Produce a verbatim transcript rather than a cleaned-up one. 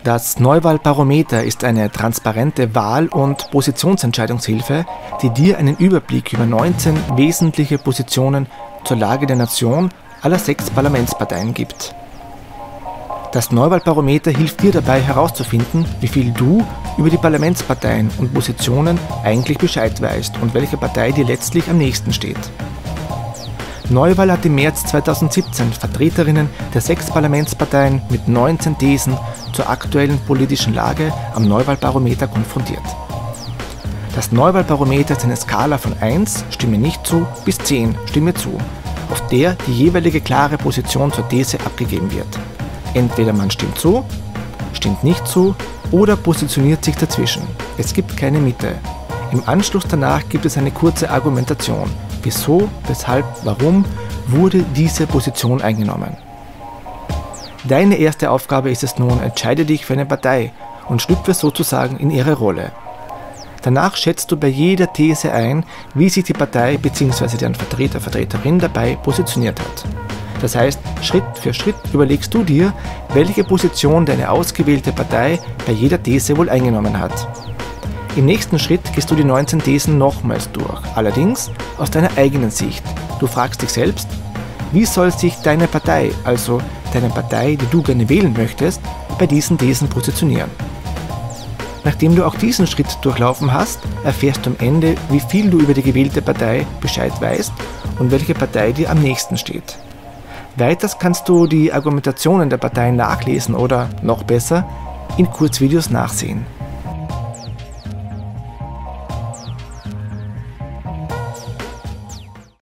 Das Neuwahlbarometer ist eine transparente Wahl- und Positionsentscheidungshilfe, die dir einen Überblick über neunzehn wesentliche Positionen zur Lage der Nation aller sechs Parlamentsparteien gibt. Das Neuwahlbarometer hilft dir dabei herauszufinden, wie viel du über die Parlamentsparteien und Positionen eigentlich Bescheid weißt und welche Partei dir letztlich am nächsten steht. Neuwahl hat im März zweitausendsiebzehn Vertreterinnen der sechs Parlamentsparteien mit neunzehn Thesen zur aktuellen politischen Lage am Neuwahlbarometer konfrontiert. Das Neuwahlbarometer ist eine Skala von eins, Stimme nicht zu, bis zehn, Stimme zu, auf der die jeweilige klare Position zur These abgegeben wird. Entweder man stimmt zu, stimmt nicht zu oder positioniert sich dazwischen. Es gibt keine Mitte. Im Anschluss danach gibt es eine kurze Argumentation. Wieso, weshalb, warum wurde diese Position eingenommen? Deine erste Aufgabe ist es nun, entscheide dich für eine Partei und schlüpfe sozusagen in ihre Rolle. Danach schätzt du bei jeder These ein, wie sich die Partei bzw. deren Vertreter, Vertreterin dabei positioniert hat. Das heißt, Schritt für Schritt überlegst du dir, welche Position deine ausgewählte Partei bei jeder These wohl eingenommen hat. Im nächsten Schritt gehst du die neunzehn Thesen nochmals durch, allerdings aus deiner eigenen Sicht. Du fragst dich selbst, wie soll sich deine Partei, also deine Partei, die du gerne wählen möchtest, bei diesen Thesen positionieren. Nachdem du auch diesen Schritt durchlaufen hast, erfährst du am Ende, wie viel du über die gewählte Partei Bescheid weißt und welche Partei dir am nächsten steht. Weiters kannst du die Argumentationen der Parteien nachlesen oder, noch besser, in Kurzvideos nachsehen.